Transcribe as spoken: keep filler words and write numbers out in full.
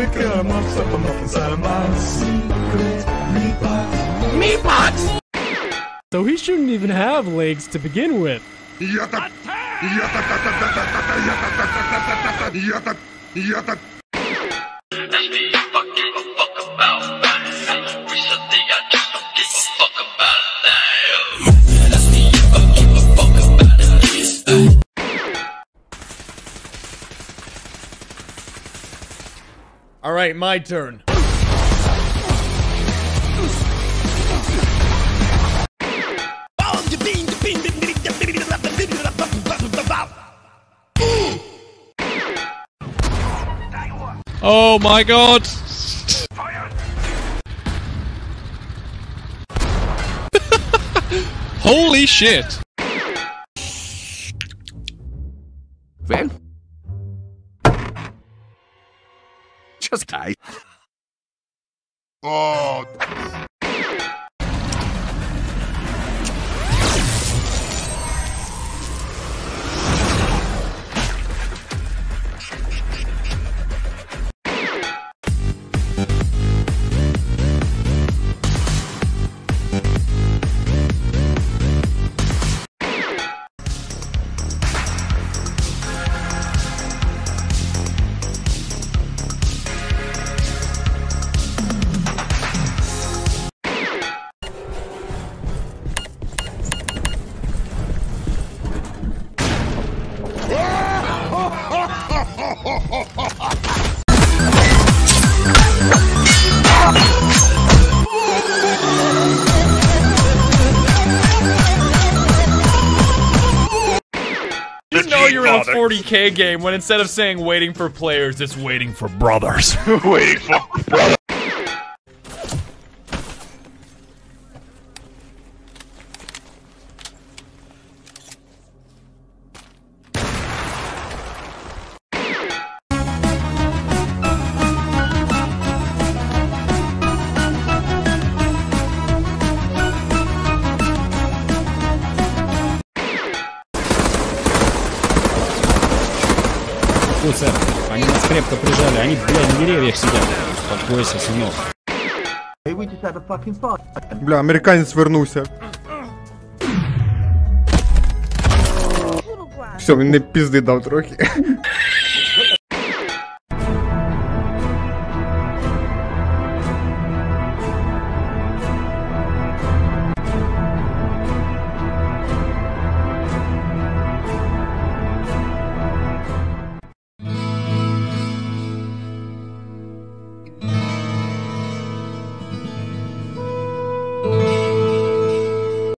cut them up, stuff them up inside of my secret meat box. Meat box! So he shouldn't even have legs to begin with. All right, my turn. Oh my god! Holy shit! Well, just guy. Oh. You know you're in a forty K game when instead of saying waiting for players, it's waiting for brothers. Waiting for brothers. О, сэр, они нас крепко прижали, они, блядь, на деревьях сидят. Успокойся, сынок. Бля, американець вернувся. Все, він не пізди дав трохи.